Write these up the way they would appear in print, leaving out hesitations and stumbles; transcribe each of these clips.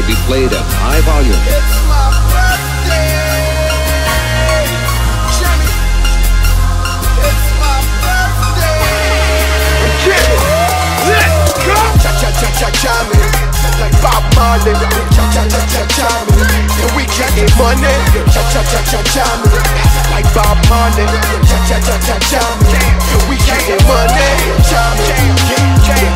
be played at high volume. It's my birthday, Jimmy. It's my birthday. Let's go. Cha cha cha cha Jimmy, like Bob Marley. Cha cha cha cha Jimmy, and we getting money. Cha cha cha cha Jimmy, like Bob Marley. Cha cha cha cha Jimmy, and we getting money. Jimmy, Jimmy,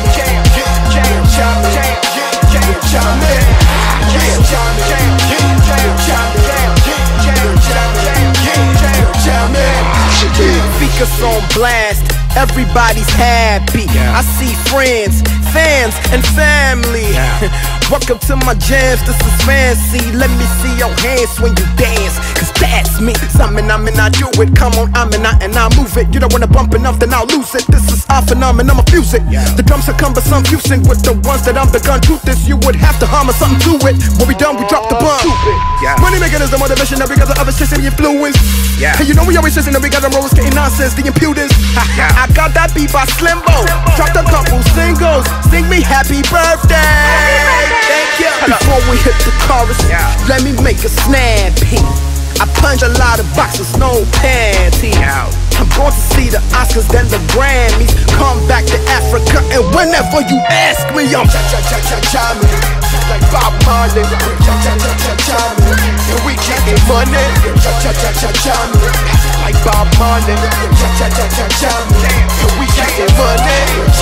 Speakers on blast, everybody's happy. I see friends, fans, and family. Welcome to my jams, this is fancy. Let me see your hands when you dance, cause that's me. Something I do it, come on, and I move it. You don't wanna bump enough, then I'll lose it. This is our phenomenon, I'ma fuse it. The drums are cumbersome, fusing with the ones that I'm the gun. Truth is, you would have to hum or something to it. When we done, we drop the bomb. Money making is the motivation, that we got the other shit and the influence. And you know we always chasing, that we got them rollers getting nonsense, the impudence. I got that beat by Slimbo, dropped a couple singles. Sing me happy birthday. Thank you. Before we hit the chorus, let me make a snappy. I punch a lot of boxes, no panties. I'm going to see the Oscars, then the Grammys. Come back to Africa, and whenever you ask me, I'm cha-cha-cha-cha-cha-me, like Bob Marley. Cha-cha-cha-cha-cha-me, and we getting money. Cha-cha-cha-cha-cha-me, like Bob Marley. Cha-cha-cha-cha-cha-me, and we getting money.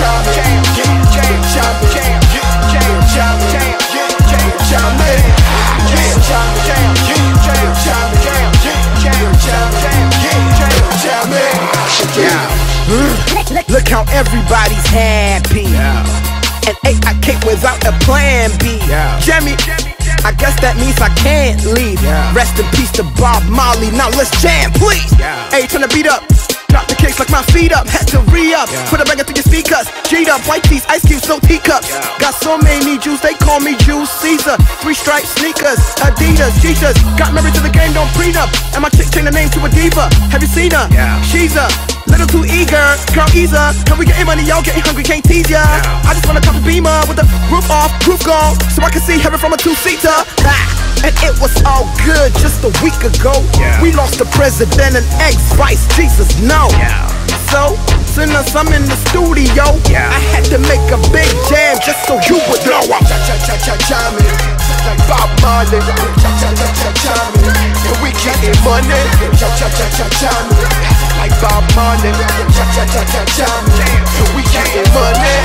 Look how everybody's happy, and I can't without a plan B. Jimmy, I guess that means I can't leave. Rest in peace to Bob Marley. Now let's jam, please. Hey, turn the beat up. Drop the kicks like my feet up, had to re-up. Put a banger through your speakers. G'd up, white tees, ice cubes, no teacups. Got so many Jews, they call me Jules Caesar. 3-stripe sneakers, Adidas, Jesus. Got married to the game, don't prenup. And my chick changed the name to a diva. Have you seen her? She's a little too eager, girl ease her. Can we getting money, y'all getting hungry, can't tease ya. I just wanna come to Beamer with the roof off, roof gone, so I can see heaven from a 2-seater. And it was all good just a week ago. We lost the president and ex-vice, Jesus no. So, soon as I'm in the studio, I had to make a big jam just so you would know I'm cha-cha-cha-cha-cha-me, like Bob Marley. Cha-cha-cha-cha-cha-me, and we getting money. Cha-cha-cha-cha-cha-me, like Bob Marley. Cha-cha-cha-cha-cha-me, and we getting money.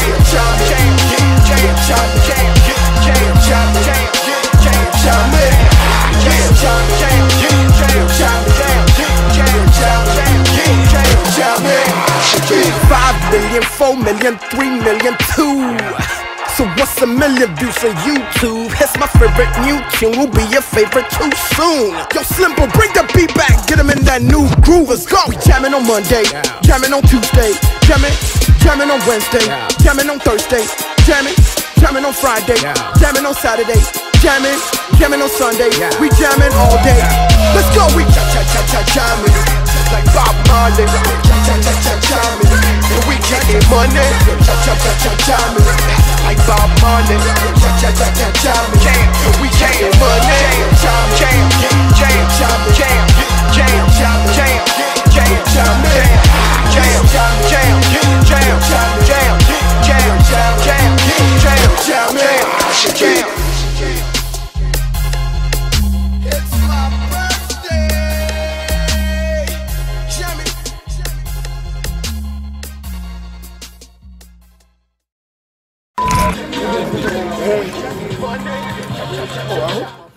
$5 million, $4 million, $3 million, $2. So what's a million views on YouTube? It's my favorite new tune, will be your favorite too soon. Yo, Slimbo, bring the beat back, get him in that new groove. Let's go. We jamming on Monday, jamming on Tuesday, jamming on Wednesday, jamming on Thursday, jamming on Friday, jamming on Saturday, jamming on Sunday. We jamming all day. Let's go. We cha-cha-cha-cha-cha-me, like Bob Marley. Cha-cha-cha-cha-cha-me, and we getting money. Cha-cha-cha-cha-cha-me, like Bob Marley. Cha-cha-cha-cha-cha-me, and we getting money. It's my birthday, Jimmy.